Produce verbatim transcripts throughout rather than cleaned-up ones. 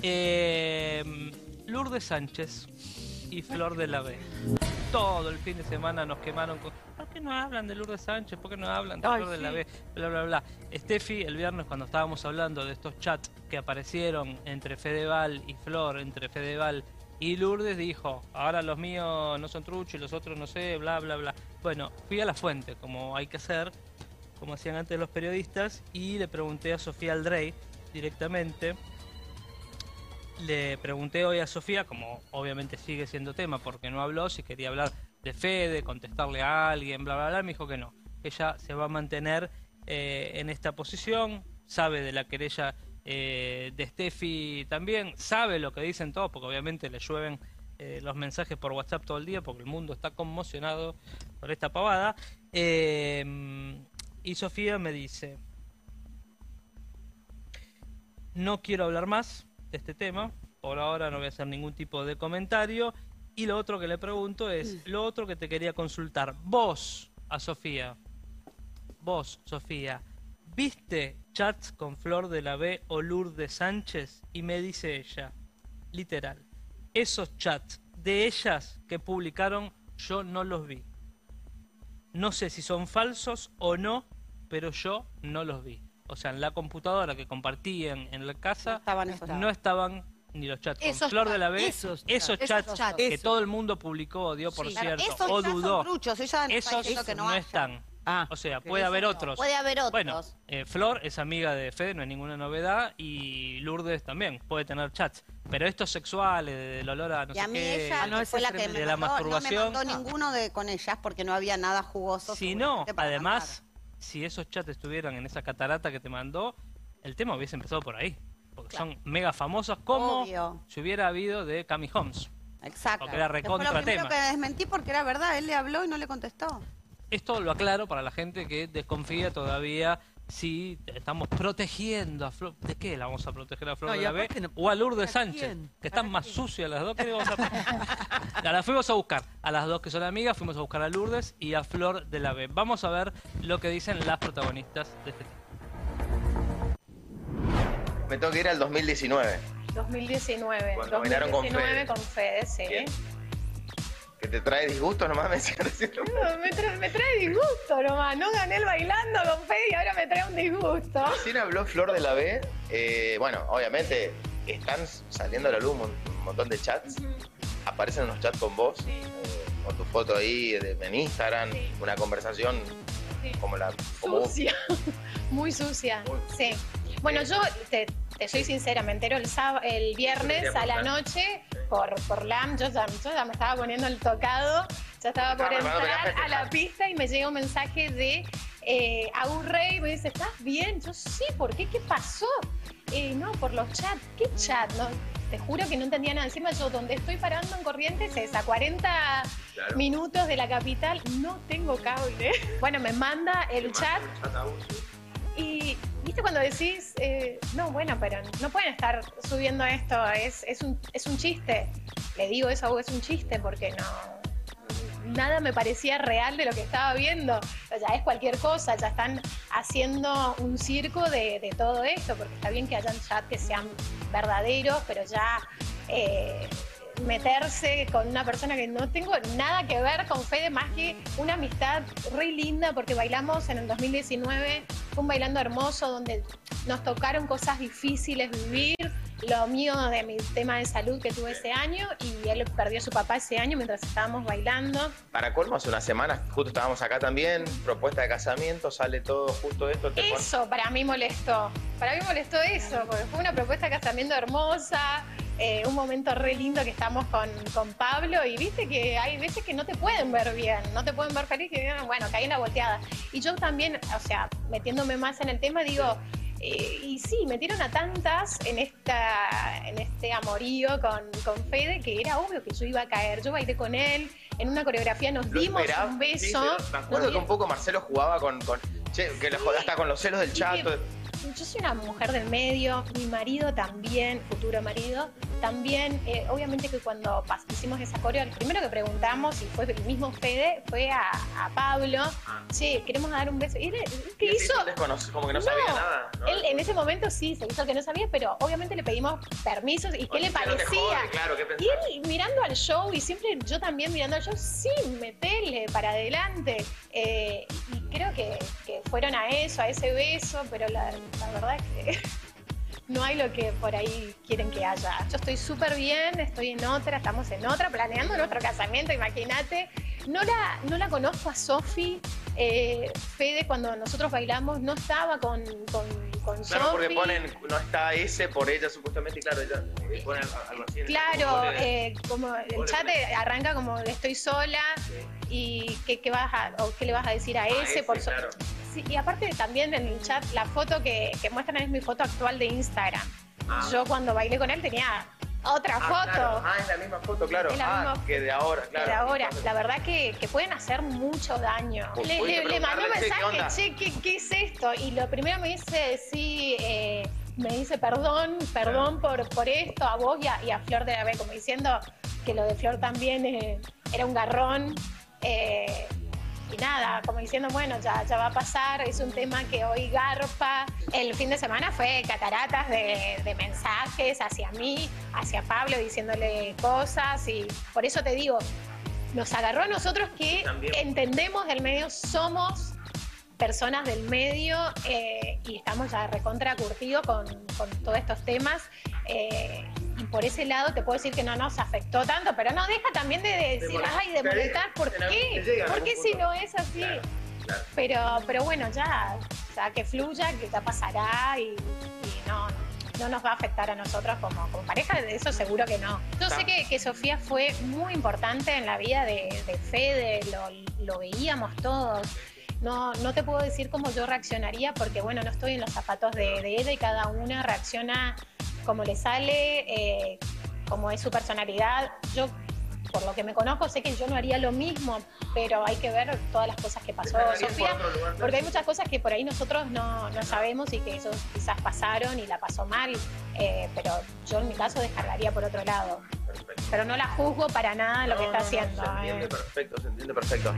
Eh, Lourdes Sánchez y Flor de la B. Todo el fin de semana nos quemaron con... ¿Por qué no hablan de Lourdes Sánchez? ¿Por qué no hablan de Ay, Flor de sí. la B? Bla, bla, bla. Steffi, el viernes cuando estábamos hablando de estos chats que aparecieron entre Fedeval y Flor, entre Fedeval y Lourdes, dijo, ahora los míos no son truchos y los otros no sé, bla, bla, bla. Bueno, fui a la fuente, como hay que hacer, como hacían antes los periodistas, y le pregunté a Sofía Aldrey directamente. Le pregunté hoy a Sofía, como obviamente sigue siendo tema porque no habló, si quería hablar de Fede, contestarle a alguien, bla, bla, bla. Me dijo que no, que ella se va a mantener eh, en esta posición, sabe de la querella eh, de Steffi también, sabe lo que dicen todos, porque obviamente le llueven eh, los mensajes por WhatsApp todo el día, porque el mundo está conmocionado por esta pavada. Eh, y Sofía me dice, no quiero hablar más de este tema, por ahora no voy a hacer ningún tipo de comentario. Y lo otro que le pregunto es, lo otro que te quería consultar, vos a Sofía, vos Sofía, ¿viste chats con Flor de la B o Lourdes Sánchez? Y me dice ella, literal, esos chats de ellas que publicaron yo no los vi. No sé si son falsos o no, pero yo no los vi. O sea, en la computadora que compartían en la casa No estaban esos no estaban ni los chats con Esos Flor de la B, esos esos, chats, chats, esos chats. que Esos. todo el mundo publicó, dio por Sí, claro, cierto, esos o ya son dudó. truchos, ella no está Esos diciendo que no no haya. están. Ah, O sea, ok. puede haber Esos otros. Puede haber otros. Bueno, eh, Flor es amiga de Fede, no hay ninguna novedad, y Lourdes también puede tener chats. Pero estos sexuales, del olor a no Y sé a mí qué, ella Ah, no, que ese fue es la que tremendo. me de la mandó, no me masturbación. mandó ninguno de con ellas porque no había nada jugoso. si no, seguramente para además, si esos chats estuvieran en esa catarata que te mandó, el tema hubiese empezado por ahí. Porque son mega famosos, como Obvio. si hubiera habido de Cami Holmes. mandar. Exacto. porque era Que fue recontra lo primero tema. que desmentí porque era verdad, él le habló y no le contestó. Esto lo aclaro para la gente que desconfía todavía si estamos protegiendo a Flor. ¿De qué la vamos a proteger a Flor No, de y la B? aparte no- O a Lourdes ¿para Sánchez, quién? que están ¿Para más quién? sucias las dos. ¿Qué le vamos a proteger? Ya las fuimos a buscar. A las dos que son amigas, fuimos a buscar a Lourdes y a Flor de la B. Vamos a ver lo que dicen las protagonistas de este tema. Me tengo que ir al dos mil diecinueve. dos mil diecinueve. Cuando bailaron con dos mil diecinueve Fede. con Fede, sí. Bien. ¿Que te trae disgusto nomás? Me decían así. No, me, trae, me trae disgusto nomás. No gané el bailando con Fede y ahora me trae un disgusto. Recién habló Flor de la B. Eh, bueno, obviamente están saliendo a la luz un, mon- un montón de chats. Aparecen unos chats con vos, eh, con tu foto ahí de- en Instagram, Sí. una conversación Sí. como la... Como, Sucia. Muy sucia. Muy- Sí. Bueno, yo te, te soy sincera, me entero el, sáb- el viernes quería a la preguntar. noche por, por L A M. Yo ya, yo ya me estaba poniendo el tocado, ya estaba por Estaba preparado para entrar a festejar. la pista y me llega un mensaje de eh, Agus Rey. Me dice, ¿estás bien? Yo sí, ¿por qué? ¿Qué pasó? Eh, no, por los chats. ¿Qué chat? No, te juro que no entendía nada. Encima yo donde estoy parando en Corrientes es a cuarenta Claro. minutos de la capital. No tengo cable. Bueno, me manda el chat. Y, ¿viste cuando decís, eh, no, bueno, pero no pueden estar subiendo esto, es, es, un, es un chiste? Le digo eso a vos, es un chiste, porque no, nada me parecía real de lo que estaba viendo. O sea, ya es cualquier cosa, ya están haciendo un circo de, de todo esto, porque está bien que hayan chats que sean verdaderos, pero ya... eh, meterse con una persona que no tengo nada que ver con Fede, más que una amistad re linda, porque bailamos en el dos mil diecinueve, fue un bailando hermoso donde nos tocaron cosas difíciles vivir, lo mío de mi tema de salud que tuve ese año, y él perdió a su papá ese año mientras estábamos bailando. Para colmo, hace unas semanas, justo estábamos acá también, propuesta de casamiento, sale todo justo esto. Te pon- Eso para mí molestó, para mí molestó eso, porque fue una propuesta de casamiento hermosa, eh, un momento re lindo que estamos con, con Pablo, y viste que hay veces que no te pueden ver bien, no te pueden ver feliz, que bueno, caí en la volteada. Y yo también, o sea, metiéndome más en el tema, digo, eh, y sí, metieron a tantas en esta en este amorío con, con Fede, que era obvio que yo iba a caer. Yo bailé con él, en una coreografía nos Lo dimos esperaba, un sí, beso. sí, me acuerdo nos que un poco Marcelo jugaba con... con che, que lo jodía hasta con los celos del Y chat. que- Yo soy una mujer del medio, mi marido también, futuro marido, también, eh, obviamente que cuando pas- hicimos esa coreo, el primero que preguntamos, y fue el mismo Fede, fue a, a Pablo, che, queremos dar un beso. Y él, ¿qué Y él se hizo? hizo desconoce- como que no, No, sabía nada, ¿no? Él en ese momento sí, se hizo el que no sabía, pero obviamente le pedimos permisos y qué le Porque si no te parecía. jode, claro, ¿qué Y pensás? él mirando al show, y siempre yo también mirando al show, sí, metele para adelante. Eh, y creo que, que fueron a eso, a ese beso, pero la, la verdad es que no hay lo que por ahí quieren que haya. Yo estoy súper bien, estoy en otra, estamos en otra, planeando nuestro casamiento, imagínate. No la, no la conozco a Sofi. Eh, Fede, cuando nosotros bailamos, no estaba con, con, con Claro, porque Sofi. ponen, no está ese por ella supuestamente, y claro, ella eh, pone algo así. en el- Claro, como pone- eh, como el Vos le chat ponés. arranca como estoy sola y qué, qué vas a, o qué le vas a decir a Ah, ese, ese, por so- claro. Sí, y aparte también en el chat la foto que, que muestran es mi foto actual de Instagram. Ah. Yo cuando bailé con él tenía otra Ah, foto. claro. Ah, es la misma foto, claro. Es la ah, misma- que de ahora, claro. De ahora, Entonces, la verdad que, que pueden hacer mucho daño. Vos Le, pudiste le- le mandó un preguntarle, che, ¿qué onda? mensaje, che, ¿qué, qué es esto? Y lo primero me dice, sí, eh, me dice perdón, perdón por, por esto, a vos y a, y a Flor de la B, como diciendo que lo de Flor también eh, era un garrón. eh, y nada, como diciendo, bueno, ya, ya va a pasar, es un tema que hoy garpa. El fin de semana fue cataratas de, de mensajes hacia mí, hacia Pablo, diciéndole cosas, y por eso te digo, nos agarró a nosotros que También. entendemos del medio, somos personas del medio eh, y estamos ya recontra curtidos con, con todos estos temas. eh, y por ese lado te puedo decir que no nos afectó tanto, pero no deja también de decir, molest- ay, de te molestar, ¿por en algún- qué? te llega en ¿Por algún qué si punto. no es así? Claro, claro. Pero, pero bueno, ya, ya que fluya, que ya pasará y, y no, no nos va a afectar a nosotros como, como pareja, de eso seguro que no. Yo sé que, que Sofía fue muy importante en la vida de, de Fede, lo, lo veíamos todos. No, no te puedo decir cómo yo reaccionaría porque, bueno, no estoy en los zapatos de, de ella y cada una reacciona como le sale, eh, como es su personalidad. Yo, por lo que me conozco, sé que yo no haría lo mismo, pero hay que ver todas las cosas que pasó Dejaría por Sofía, otro lugar, porque hay muchas cosas que por ahí nosotros no, no sabemos y que ellos quizás pasaron y la pasó mal, eh, pero yo en mi caso descargaría por otro lado. Perfecto. Pero no la juzgo para nada lo No, que está no, no, haciendo. Se entiende eh. perfecto, se entiende perfecto.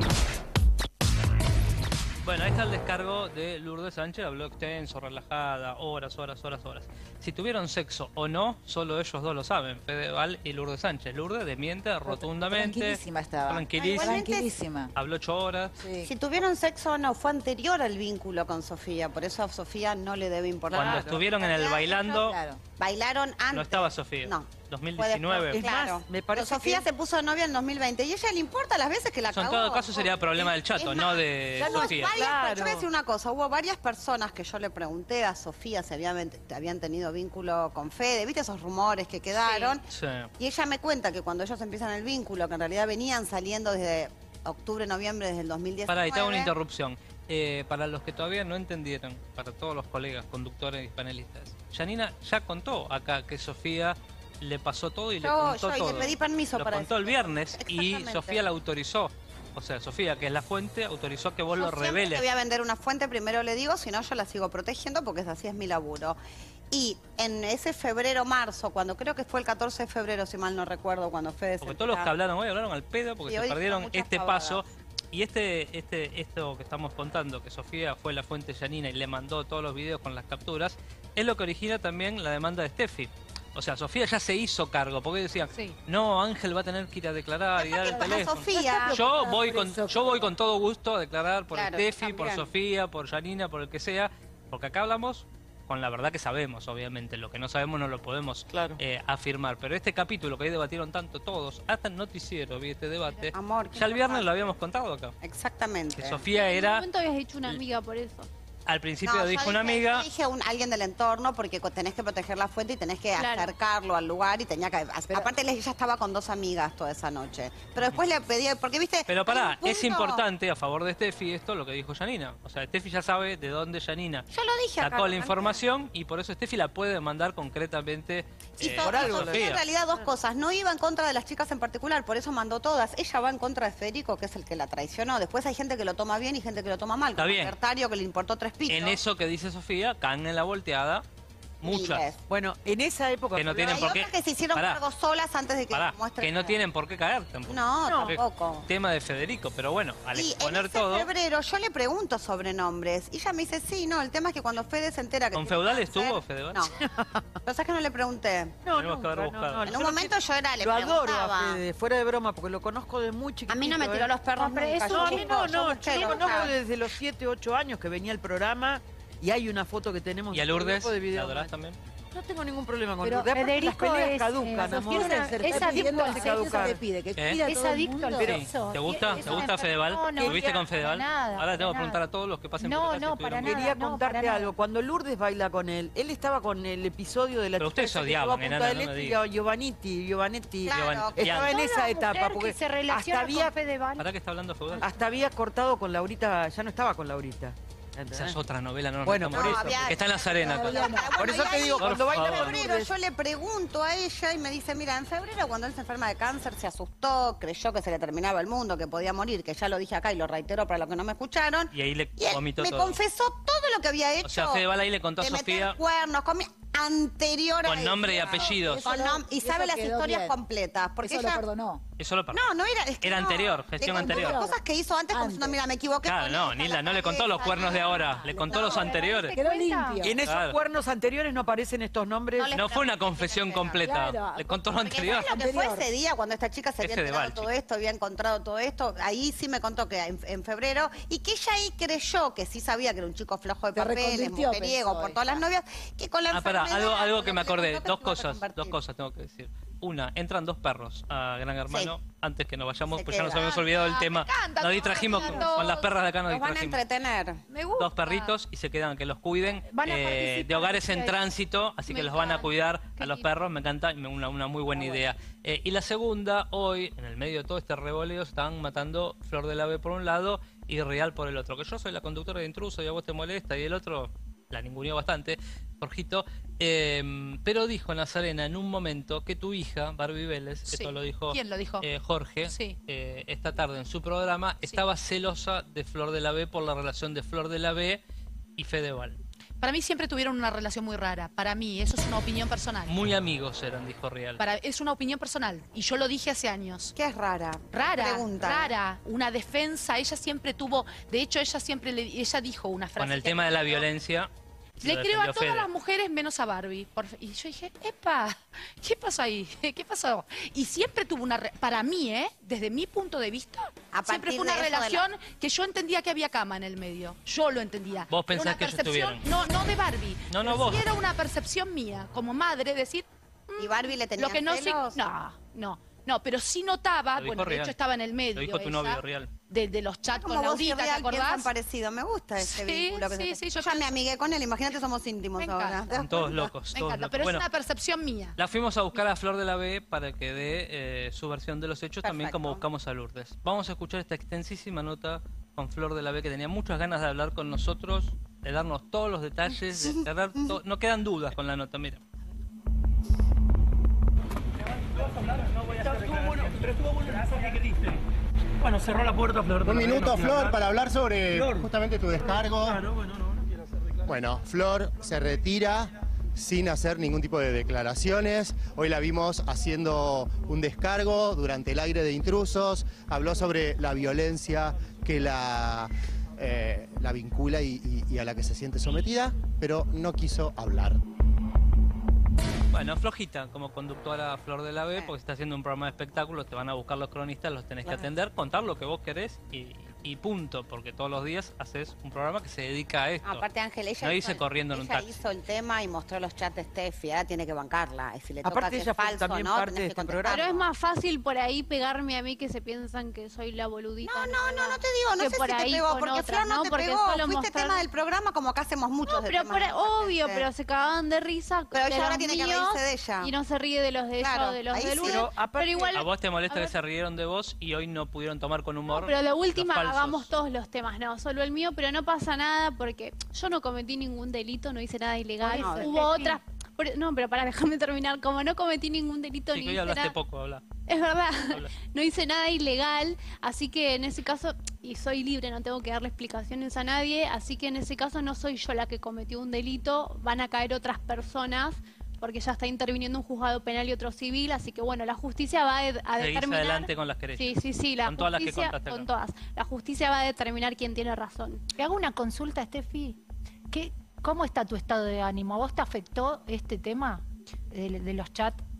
Bueno, ahí está el descargo de Lourdes Sánchez, habló extenso, relajada, horas, horas, horas, horas. Si tuvieron sexo o no, solo ellos dos lo saben, Fedeval y Lourdes Sánchez. Lourdes desmiente rotundamente. Tranquilísima estaba. Tranquilísima. Ah, igualmente- Tranquilísima. Habló ocho horas. Sí. Si tuvieron sexo o no, fue anterior al vínculo con Sofía, por eso a Sofía no le debe importar. Cuando Claro. estuvieron en el Claro, bailando, Claro. Bailaron antes. no estaba Sofía. No. dos mil Fue después, diecinueve. Es más, claro. me Pero parece Sofía que- se puso novia en dos mil veinte y a ella le importa las veces que la Eso en cagó. todo caso sería problema del chato, Es no más, de ya no, Sofía. varias- Claro. Yo voy a decir una cosa, hubo varias personas que yo le pregunté a Sofía si habían, habían tenido vínculo con Fede, ¿viste esos rumores que quedaron? Sí. Y ella me cuenta que cuando ellos empiezan el vínculo, que en realidad venían saliendo desde octubre, noviembre desde el dos mil diecinueve. Para, ahí te hago una interrupción. Eh, para los que todavía no entendieron, para todos los colegas, conductores y panelistas, Janina ya contó acá que Sofía le pasó todo y le Yo, contó yo, y todo. le pedí permiso lo para contó el decirlo. viernes y Exactamente. Sofía la autorizó. O sea, Sofía, que es la fuente, autorizó que vos Yo lo siempre reveles. te voy a vender una fuente, primero le digo, si no yo la sigo protegiendo porque es así es mi laburo. Y en ese febrero, marzo, cuando creo que fue el catorce de febrero, si mal no recuerdo, cuando Fede se Porque todos los que entera- hablaron hoy hablaron al pedo porque Sí, se hoy perdieron dijeron muchas este pavadas. paso. Y este, este, esto que estamos contando, que Sofía fue la fuente Janina y le mandó todos los videos con las capturas, es lo que origina también la demanda de Steffi. O sea, Sofía ya se hizo cargo, porque decían, Sí. no, Ángel va a tener que ir a declarar y dar el Para teléfono. Sofía. Yo voy con, yo voy con todo gusto a declarar por Claro, Steffi, yo por también. Sofía, por Janina, por el que sea, porque acá hablamos con la verdad que sabemos, obviamente. Lo que no sabemos no lo podemos Claro. eh, afirmar. Pero este capítulo que hoy debatieron tanto todos, hasta el noticiero vi este debate, Amor, ¿qué ya el viernes pasa? lo habíamos contado acá. Exactamente. Que Sofía En un era, momento habías dicho una amiga por eso. al principio No, yo dijo una dije- amiga, yo dije un, alguien del entorno porque co- tenés que proteger la fuente y tenés que Claro. acercarlo al lugar y tenía que... Pero- aparte ella estaba con dos amigas toda esa noche. Pero después le pedí... Porque viste... pero hay pará, un es punto- importante a favor de Steffi esto lo que dijo Janina. O sea, Steffi ya sabe de dónde Janina Yo lo dije acá. sacó la ¿no? información y por eso Steffi la puede mandar concretamente Y eh, so- por y algo Sofía lo- en realidad dos cosas. No iba en contra de las chicas en particular, por eso mandó todas. Ella va en contra de Federico, que es el que la traicionó. Después hay gente que lo toma bien y gente que lo toma mal. Está como bien. Bertario, que le importó tres pitos. En eso que dice Sofía, caen en la volteada Muchas. Miles. Bueno, en esa época... Que no tienen Hay por qué... otras que se hicieron Pará. cargo solas antes de que Pará, muestren. que no tienen por qué caer tampoco. No, No. tampoco. Tema de Federico, pero bueno, al Y en exponer ese todo... febrero yo le pregunto sobre nombres y ella me dice, sí, no, el tema es que cuando Fede se entera que ¿Con tiene Feudal cáncer- estuvo, Fedeval? No. Lo que no le pregunté. No, Tenemos que haber nunca, buscado. no, no. En Yo un lo momento que- yo era, le Lo adoro preguntaba. a Fede, fuera de broma, porque lo conozco de muy chiquitito. A mí no me tiró ¿eh? los perros Hombre, nunca. es yo un No, a mí busco, no, yo no, busqué yo lo los conozco nombres. desde los siete, ocho años que venía el programa y hay una foto que tenemos... ¿Y a en el Lourdes? grupo de ¿La video. adorás también? No tengo ningún problema con Pero Lourdes. Aparte, Federico las peleas es, caducan, eh, amor. Sofía Lourdes, es se está adicto pidiendo al al sexo. sexo que pide, que ¿Eh? pida a Es todo el adicto mundo. al Sí. sexo. ¿Te gusta? Y- ¿Te gusta Fedeval? No, no, ¿Estuviste con para Fedeval? nada, Ahora tengo que para preguntar nada. a todos los que pasen No, por acá si no, estuvieron para bien. nada. Quería no, contarte para nada. algo. Cuando Lourdes baila con él, él estaba con el episodio de la Pero chica ustedes esa que odiaban, llevó a Punta enana, del no me Este, digas. Giovannitti, Giovanetti. Claro, Giovanni- que- Estaba en Toda esa mujer etapa, que porque se hasta relaciona había, con Fedeval. ¿Para qué está hablando Feudal? hasta había cortado con Laurita, ya no estaba con Laurita. Esa ¿entendés? es otra novela, no nos Bueno, metamos por en eso. eso, que está en la Serena. Todavía acá. no. Bueno, Por eso y te ahí, digo, Por cuando baila favor. con En febrero Lourdes... yo le pregunto a ella y me dice, mira, en febrero cuando él se enferma de cáncer se asustó, creyó que se le terminaba el mundo, que podía morir, que ya lo dije acá y lo reitero para los que no me escucharon. Y ahí le Y él vomitó me todo. confesó todo lo que había hecho. O sea, Fedeval ahí le contó a de meter Sofía cuernos, comí anterior a con eso. nombre y apellidos. Eso Con lo- nom- y eso sabe las quedó historias bien. completas. Porque Eso ella... lo perdonó. Eso lo perdón. No, no era... Es que Era no. anterior, gestión Le contó anterior. las cosas que hizo antes, como diciendo, Antes. mira, me equivoqué Claro, con no, esta, Nilda, la no le contó los cabeza, cuernos de no. ahora, le contó los anteriores. Quedó cuenta? limpio. Y en esos Claro. cuernos anteriores no aparecen estos nombres. No le- No fue una confesión completa, Claro. le contó lo Porque anterior. ¿sabes lo que fue Anterior. ese día cuando esta chica se Es había Fedeval, enterado todo chico. esto, había encontrado todo esto? Ahí sí me contó que en, en febrero, y que ella ahí creyó, que sí sabía que era un chico flojo de Se papeles, reconvirtió, mujeriego, pensó por todas las ella. novias, que con la Ah, pará, enfermedad... algo, algo que lo me le acordé, contó que dos se iba a cosas, reconvertir. dos cosas tengo que decir. Una, entran dos perros a Gran Hermano, Sí. antes que nos vayamos, Se pues ya nos queda. habíamos olvidado del Me tema. encanta, Nos distrajimos con, todos. con las perras de acá, nos Los van a distrajimos. entretener. Me gusta. Dos perritos y se quedan que los cuiden Van a eh, participar, de hogares en sí. tránsito, así Me que los van a encanta. cuidar Qué a los lindo. perros, me encanta, y me- una, una muy buena idea. Eh, y la segunda, hoy, en el medio de todo este revoleo, estaban matando Flor del Ave por un lado y Real por el otro. Que yo soy la conductora de Intruso y a vos te molesta, y el otro la ninguneó bastante, Jorgito. Eh, pero dijo Nazarena en un momento que tu hija, Barbie Vélez, Sí. esto lo dijo ¿Quién lo dijo? eh, Jorge, Sí. eh, esta tarde en su programa, estaba celosa de Flor de la B por la relación de Flor de la B y Fedeval. Para mí siempre tuvieron una relación muy rara. Para mí, eso es una opinión personal. Muy amigos eran, dijo Real. Para, es una opinión personal. Y yo lo dije hace años. ¿Qué es rara? Rara, Pregunta. rara. Una defensa. Ella siempre tuvo... De hecho, ella siempre le, ella dijo una frase. Con el que- tema de la violencia. Le lo creo a defendió todas Fede. las mujeres menos a Barbie. Por- y yo dije, epa, ¿qué pasó ahí? ¿Qué pasó? Y siempre tuvo una... re- Para mí, ¿eh? Desde mi punto de vista, A siempre partir fue una de eso de la- relación que yo entendía que había cama en el medio. Yo lo entendía. Vos Era pensás una que ellos percepción- tuvieron. No, no de Barbie. No, no, pero vos. sí era una percepción mía, como madre, decir... ¿Y Barbie le tenía Lo que no sé... celos? No, no. No, pero sí notaba, Lo dijo bueno, de Real. hecho estaba en el medio. Lo dijo tu ella, novio, Real. De, de los chats Como con vos y Laurita, ¿te Real piensan acordás? parecido. Me gusta ese Sí, vínculo. Que sí, se- sí, yo yo ya me creo- amigué con él. Imagínate, somos íntimos Me ahora. encanta. ¿Te das Son todos cuenta? locos, Me todos encanta, locos. pero Bueno, es una percepción mía. la fuimos a buscar a Flor de la B para que dé eh, su versión de los hechos, también como Perfecto. buscamos a Lourdes. Vamos a escuchar esta extensísima nota con Flor de la B, que tenía muchas ganas de hablar con nosotros, de darnos todos los detalles, de cerrar to- no quedan dudas con la nota, mira. Bueno, cerró la puerta Flor. Un minuto, Flor, para hablar sobre Flor. justamente tu descargo. Claro, bueno, no, no quiero hacer reclamo. Bueno, Flor se retira sin hacer ningún tipo de declaraciones. Hoy la vimos haciendo un descargo durante el aire de Intrusos. Habló sobre la violencia que la, eh, la vincula y, y- y a la que se siente sometida, pero no quiso hablar. Bueno, flojita como conductora Flor de la B, porque está haciendo un programa de espectáculos, te van a buscar los cronistas, los tenés que atender, contar lo que vos querés y, y punto, porque todos los días haces un programa que se dedica a esto. Aparte, Ángel, ella, No hizo, dice corriendo en un ella taxi. hizo el tema y mostró los chats de Steffi. Ahora tiene que bancarla. Y si le toca Aparte, que ella es fue falso, también ¿no? parte Tenés de que este contestar. programa. Pero es más fácil por ahí pegarme a mí que se piensan que soy la boludita. No, no, no, no te digo, no Que sé por si te ahí pegó, con porque otras, Flor no, ¿no? te Porque pegó. solo Fuiste mostrar- tema del programa como acá hacemos muchos No, de pero temas por- de cosas, obvio, ¿viste? pero se cagaban de risa. Pero de ella ahora los tiene que míos reírse de ella. Y no se ríe de los de ella Claro, o de los ahí de sí. Lourdes. Pero Pero, aparte- igual. ¿A vos te molesta a que ver. se rieron de vos y hoy no pudieron tomar con humor? No, pero de última los falsos? hagamos todos los temas, no, solo el mío, pero no pasa nada porque yo no cometí ningún delito, no hice nada ilegal. Por eso, Hubo Steffi. otras, Por- no, pero para dejarme terminar, como no cometí ningún delito Sí, ni que hoy hice hablaste nada- poco, habla. Es verdad, Habla. no hice nada ilegal, así que en ese caso, y soy libre, no tengo que darle explicaciones a nadie, así que en ese caso no soy yo la que cometió un delito, van a caer otras personas, porque ya está interviniendo un juzgado penal y otro civil, así que bueno, la justicia va a, de- a Seguís determinar... adelante con las querellas. Sí, sí, sí, la Con todas las que justicia, contaste acá. con todas. La justicia va a determinar quién tiene razón. Te hago una consulta, Steffi. ¿Qué, ¿Cómo está tu estado de ánimo? ¿A vos te afectó este tema de, de los chats?